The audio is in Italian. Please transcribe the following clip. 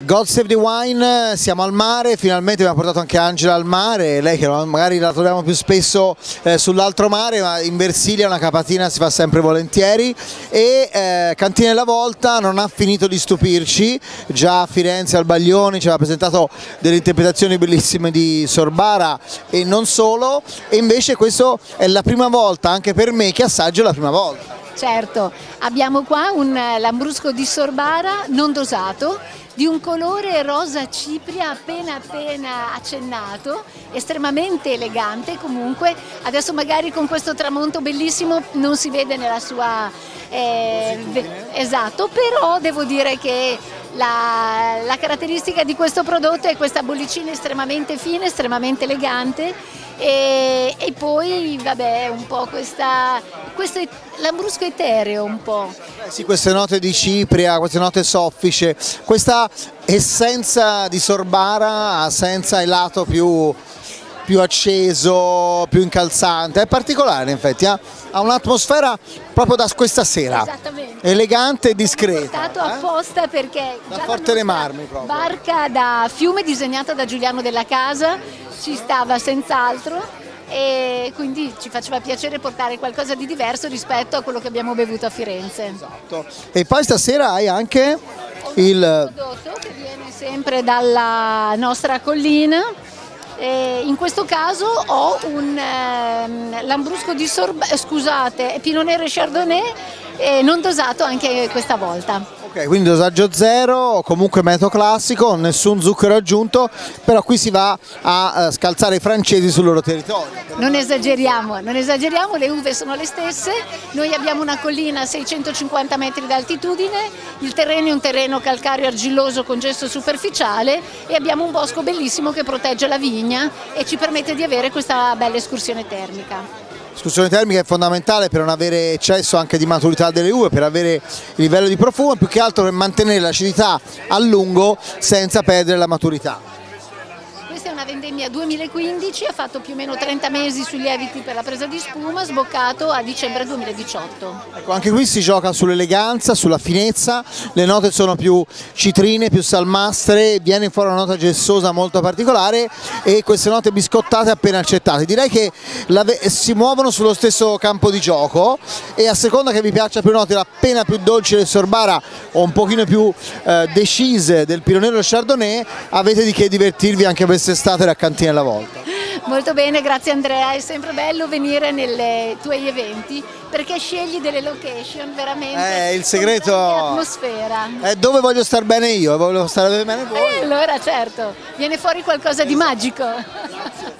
God Save the Wine, siamo al mare, finalmente abbiamo portato anche Angela al mare, lei che magari la troviamo più spesso sull'altro mare, ma in Versilia una capatina si fa sempre volentieri. E Cantina della Volta non ha finito di stupirci, già a Firenze al Baglioni ci aveva presentato delle interpretazioni bellissime di Sorbara e non solo, e invece questo è la prima volta anche per me che assaggio la prima volta. Certo, abbiamo qua un lambrusco di Sorbara non dosato, di un colore rosa cipria appena accennato, estremamente elegante comunque. Adesso magari con questo tramonto bellissimo non si vede nella sua... esatto, però devo dire che la caratteristica di questo prodotto è questa bollicina estremamente fine, estremamente elegante. E poi vabbè un po' questo lambrusco etereo un po'. Sì, queste note di cipria, queste note soffice, questa essenza di Sorbara senza il lato più acceso, più incalzante, è particolare in effetti, ha un'atmosfera proprio da questa sera, elegante e discreta. È stato apposta perché da Forte dei Marmi proprio. Barca da fiume disegnata da Giuliano Della Casa ci stava senz'altro e quindi ci faceva piacere portare qualcosa di diverso rispetto a quello che abbiamo bevuto a Firenze. Esatto. E poi stasera hai anche il prodotto che viene sempre dalla nostra collina. In questo caso ho un lambrusco di Pinot Nero e Chardonnay non dosato anche questa volta. Ok, quindi dosaggio zero, comunque metodo classico, nessun zucchero aggiunto, però qui si va a scalzare i francesi sul loro territorio. Non esageriamo, le uve sono le stesse, noi abbiamo una collina a 650 metri d'altitudine, il terreno è un terreno calcareo argilloso con gesso superficiale e abbiamo un bosco bellissimo che protegge la vigna e ci permette di avere questa bella escursione termica. L'escursione termica è fondamentale per non avere eccesso anche di maturità delle uve, per avere il livello di profumo, più che altro per mantenere l'acidità a lungo senza perdere la maturità. Questa è una vendemmia 2015, ha fatto più o meno 30 mesi sui lieviti per la presa di spuma, sboccato a dicembre 2018. Ecco, anche qui si gioca sull'eleganza, sulla finezza, le note sono più citrine, più salmastre, viene fuori una nota gessosa molto particolare e queste note biscottate appena accettate. Direi che si muovono sullo stesso campo di gioco e a seconda che vi piaccia più note appena più dolci del Sorbara o un pochino più decise del Pinot Nero e Chardonnay, avete di che divertirvi anche quest'estate a Cantina della Volta. Molto bene, grazie Andrea, è sempre bello venire nei tuoi eventi perché scegli delle location veramente il segreto con atmosfera. È dove voglio star bene io, voglio stare bene voi. Allora certo, viene fuori qualcosa di magico.